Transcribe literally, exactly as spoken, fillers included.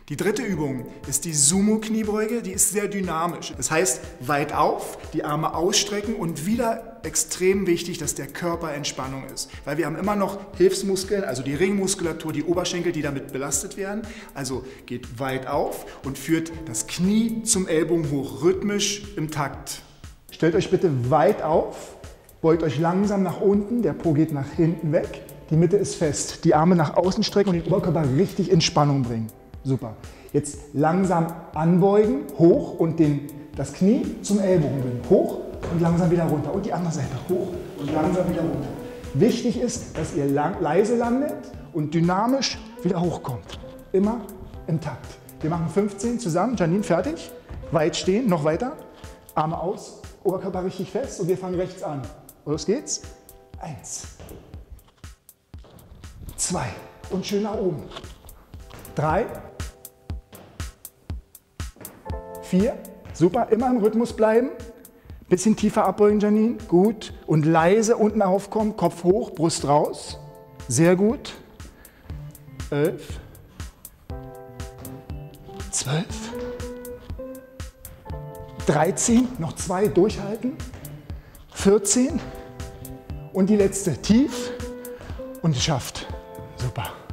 Die dritte Übung ist die Sumo-Kniebeuge, die ist sehr dynamisch. Das heißt, weit auf, die Arme ausstrecken und wieder extrem wichtig, dass der Körper in Spannung ist. Weil wir haben immer noch Hilfsmuskeln, also die Ringmuskulatur, die Oberschenkel, die damit belastet werden. Also geht weit auf und führt das Knie zum Ellbogen hoch, rhythmisch im Takt. Stellt euch bitte weit auf, beugt euch langsam nach unten, der Po geht nach hinten weg, die Mitte ist fest. Die Arme nach außen strecken und den Oberkörper richtig in Spannung bringen. Super. Jetzt langsam anbeugen, hoch und den, das Knie zum Ellbogen bringen. Hoch und langsam wieder runter. Und die andere Seite. Hoch und langsam wieder runter. Wichtig ist, dass ihr lang, leise landet und dynamisch wieder hochkommt. Immer im Takt. Wir machen fünfzehn zusammen. Janine, fertig? Weit stehen, noch weiter. Arme aus, Oberkörper richtig fest und wir fangen rechts an. Los geht's. Eins. Zwei. Und schön nach oben. Drei. Vier, super, immer im Rhythmus bleiben. Bisschen tiefer abbeugen, Janine, gut. Und leise unten aufkommen, Kopf hoch, Brust raus. Sehr gut. Elf. Zwölf. Dreizehn, noch zwei, durchhalten. Vierzehn. Und die letzte, tief und geschafft. Super.